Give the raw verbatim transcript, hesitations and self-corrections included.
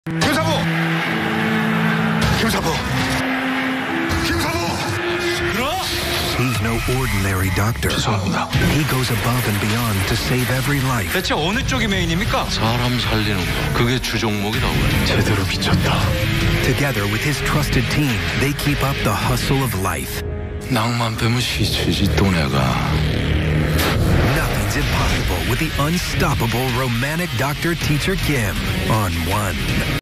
김사부! 김사부! 김사부! 시끄러! He's no ordinary doctor. 죄송합니다. He goes above and beyond to save every life. 대체 어느 쪽이 메인입니까? 사람 살리는 거 그게 주종목이라고요. 제대로 미쳤다. Together with his trusted team, they keep up the hustle of life. 낭만 빼면 시체지 또 내가. Nothing's impossible with the unstoppable romantic Doctor Teacher Kim on One.